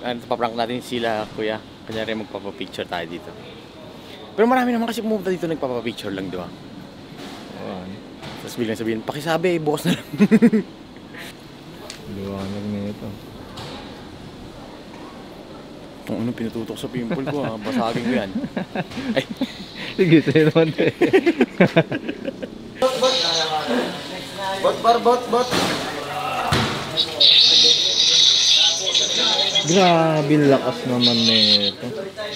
paprank natin sila, kuya. Kanyari magpapapicture tayo dito. Pero marami naman kasi pumunta dito nagpapapicture lang, di ba? Tapos biglang sabihin, pakisabi, bukas na lang. Liwanag na ito. Kung ano pinututok sa pimple ko, ha? Basagin ko yan. Ay. Sige, sa'yo naman tayo. Bot. Grabe lakas naman nito.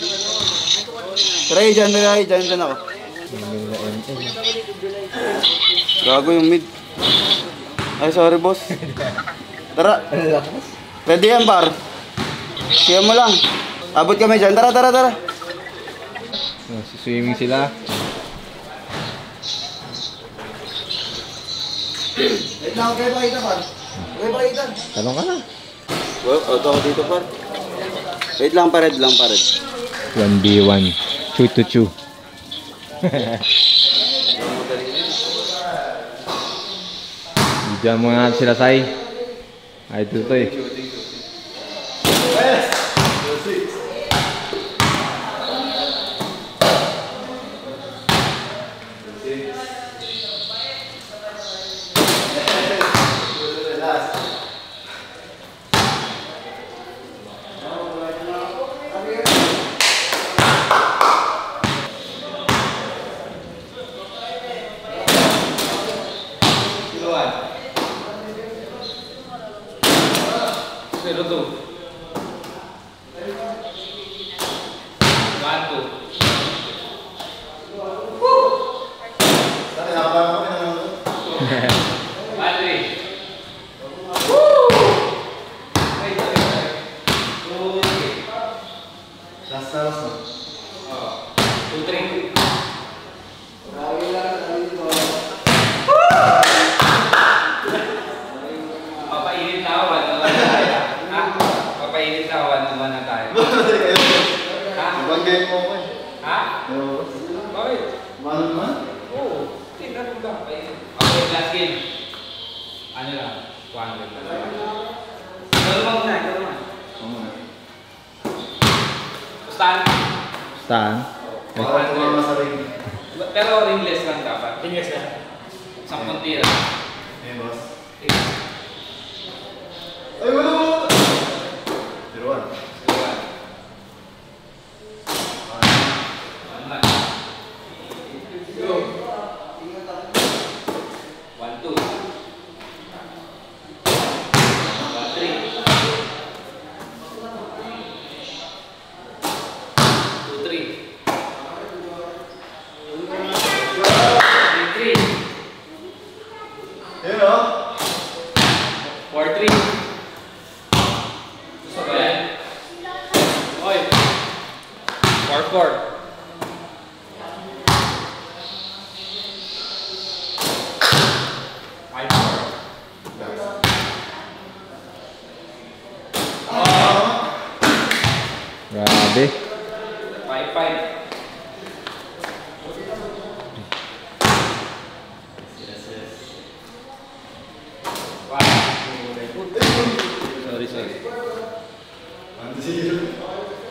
Try, dyan ako. Gago yung mid. Ay, sorry boss. Tara. Ready yan, par. Siya mo lang. Abot kami dyan. Tara. Swimming sila. Wait lang, kayo ba kita, par? Kayo ba kita? Tanong ka na. Well, auto ako dito, par. Wait lang, pared. 1v1. Chew to chew. Diyan muna natin sila, Sai. Ay, ito eh. Saan? Pero ringless lang dapat. Ringless lang. Sampung tira. Eh, boss. Ay, wala! Tiruan. Grabe. 5-5. Sorry.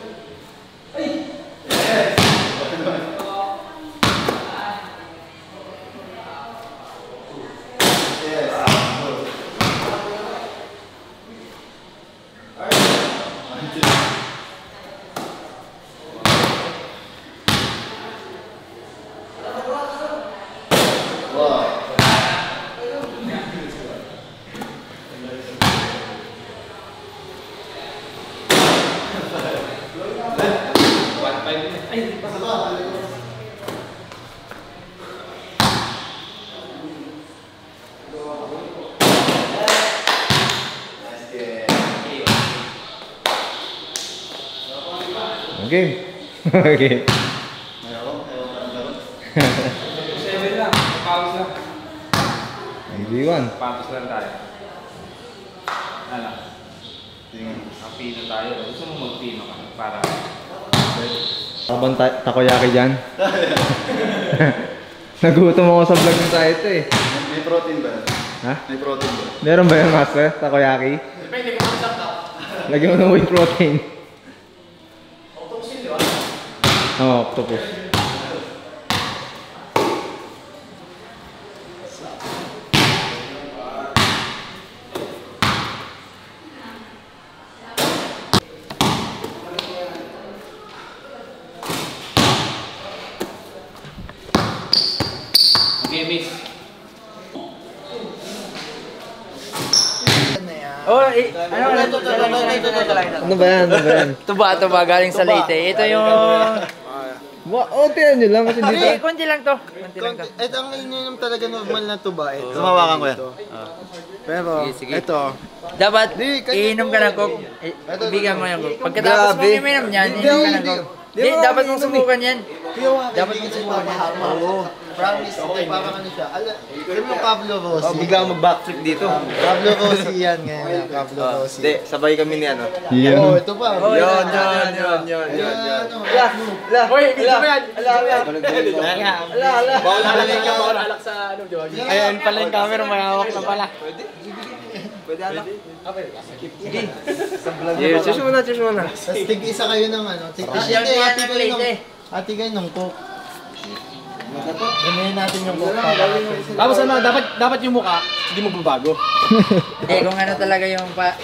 Game. Okay. 7 lang. Pause lang. MV1. Pause lang tayo. Ano? Pino tayo. Gusto mo mag-pino ka? Para... Habang takoyaki dyan. Nagutom ako sa vlog nyo tayo ito eh. May protein ba? Ha? May protein ba? Meron ba yung master? Takoyaki? Depende kung masarap. Lagyan mo ng whey protein. Octopus yun, di ba? Oo, octopus. Okay, miss. Oh, ano Ano ba yan? Ano ba yan? Tuba, galing sa Leyte. Ito yung... Tiyan nyo lang kasi dito. Konti lang to. Konti lang to. Ito ang ininom talaga normal na tuba. Tumawakan ko yan. Pero, Sige. ito. Dapat, iinom ka ng coke. Ibigyan mo yung coke. Pagkatapos mong iminom yan, iinom ka ng coke. Dapat mong subukan yan. Dapat mong subukan yan. Oo. Promise, parang ano siya. Alam mo Pablo Rossi? Bigla mag-backflip dito. Pablo Rossi yan ngayon. Pablo Rossi. Hindi, sabay kami ni ano. Oo, ito pa. Yun. Hoy, video mo yan. Ayan pala yung camera, mayawak na pala. Cheers muna. Tapos tig-isa kayo ng ano. Ati kayo ng coke. Ganayin natin yung coke. Tapos ano, dapat yung mukha, hindi magbabago. Hindi, kung ano talaga yung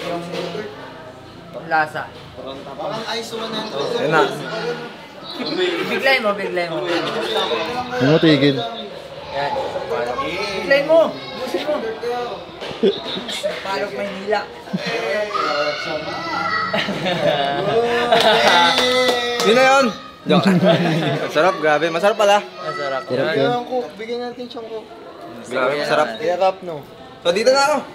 lasa. Parang ice 100. Ayun na. Biglay mo. Ano tigil? Yan. Biglay mo. Busin mo. Palok Maynila. Yun na yun! Sarap, grabe. Masarap pala. Masarap. Ayun ang coke. Bigyan natin siyang coke. Grabe, masarap. Hirap no. So, dito na ako.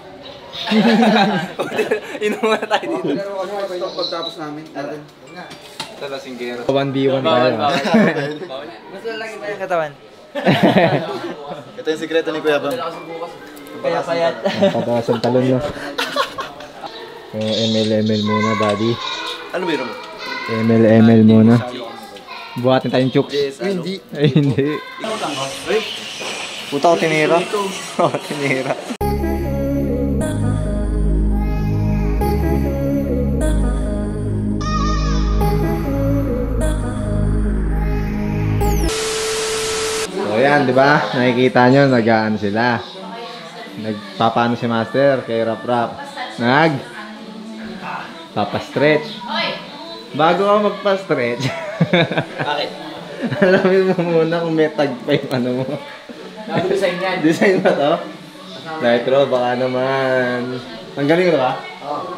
Inom muna tayo dito. Pagtapos namin. Sa lasinggero. 1v1 tayo. Gusto lang iba yung katawan. Ito yung sikreto ni Kuya Bam. Kaya payat. Pataas ang talon no. ML muna, buddy. Ano meron mo? ML muna. Buhatin tayong chooks. Hindi. Ay, hindi. Puta ko tinira. Tinira. So yan, di ba? Nakikita nyo, nag-ano sila. Nagpapaano si Master kay Rap. Papa-stretch. Bago ako magpa-stretch. Bakit? Alamin mo muna kung may tag pa yung ano mo. Design yan. Design ba to? Nitro, baka naman. Ang galing ba? Oo.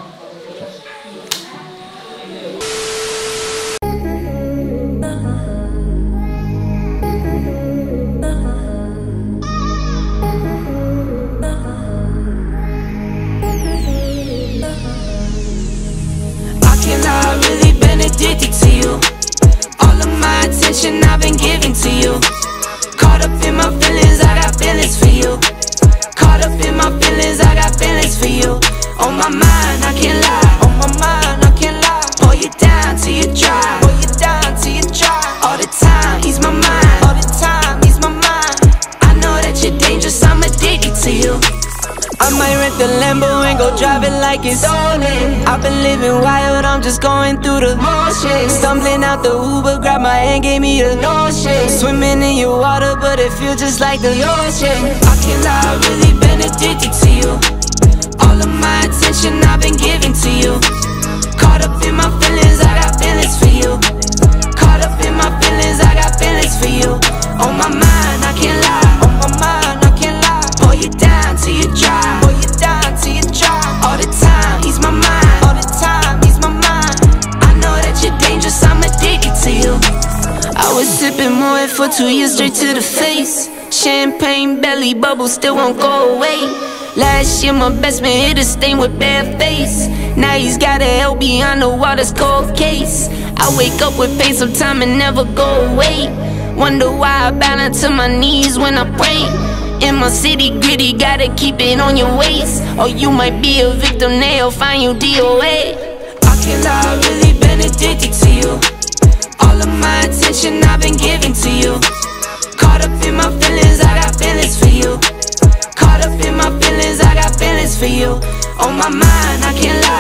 I've really been addicted to you. All of my attention I've been giving to you. Caught up in my feelings, I got feelings for you. Caught up in my feelings, I got feelings for you. On my mind, I can't lie. On my mind, I can't lie. Pull you down till you dry. Pull you down till you dry. All the time, ease my mind. All the time, ease my mind. I know that you're dangerous, I'm addicted to you. I might rent the Lambo and go drive it like it's stolen. I've been living wild, I'm just going through the motions. Stumbling out the Uber, grab my hand, gave me the notion. Swimming in your water, but it feels just like the ocean. I can't lie, I've really been addicted to you. All of my attention I've been giving to you. Caught up in my feelings, I got feelings for you. Caught up in my feelings, I got feelings for you. On my mind, I can't lie. On my mind, I can't lie. Pull you down till you dry. Pull you down till you dry. All the time, ease my mind. All the time, ease my mind. I know that you're dangerous, I'm addicted to you. I was sipping Moet for 2 years straight to the face. Champagne belly bubbles still won't go away. Last year my best man hit a stain with bare face. Now he's gotta help behind the water's cold case. I wake up with pain sometime and never go away. Wonder why I bow down to my knees when I pray. In my city gritty, gotta keep it on your waist. Or you might be a victim, they'll find you DOA. I can't lie, I've really been addicted to you. All of my attention I've been giving to you. Caught up in my feelings, I got feelings for you. Caught up in my feelings, I got feelings for you. On my mind, I can't lie.